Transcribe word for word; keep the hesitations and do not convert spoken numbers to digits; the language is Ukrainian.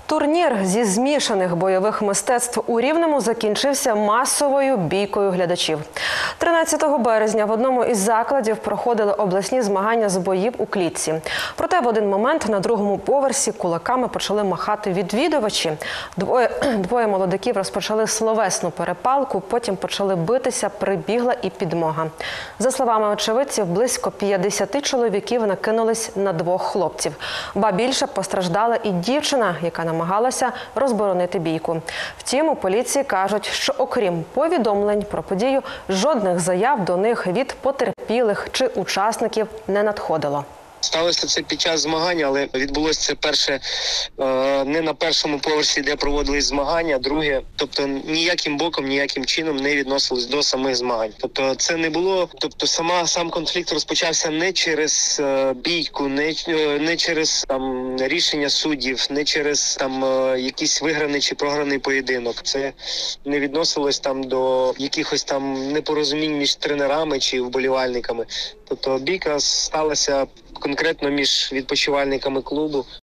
Турнір зі змішаних бойових мистецтв у Рівному закінчився масовою бійкою глядачів. тринадцятого березня в одному із закладів проходили обласні змагання з боїв у клітці. Проте в один момент на другому поверсі кулаками почали махати відвідувачі. Двоє, двоє молодиків розпочали словесну перепалку, потім почали битися, прибігла і підмога. За словами очевидців, близько п'ятдесят чоловіків накинулись на двох хлопців. Ба більше постраждала і дівчина, яка намагалася розборонити бійку. Втім, у поліції кажуть, що окрім повідомлень про подію, жодних заяв до них від потерпілих чи учасників не надходило. Сталося це під час змагань, але відбулося це перше не на першому поверсі, де проводились змагання, друге, тобто ніяким боком, ніяким чином не відносилось до самих змагань. Тобто це не було, тобто сама сам конфлікт розпочався не через бійку, не, не через там рішення суддів, не через там якийсь виграний чи програний поєдинок. Це не відносилось там до якихось там непорозумінь між тренерами чи вболівальниками. Тобто бійка сталася конкретно між відпочивальниками клубу.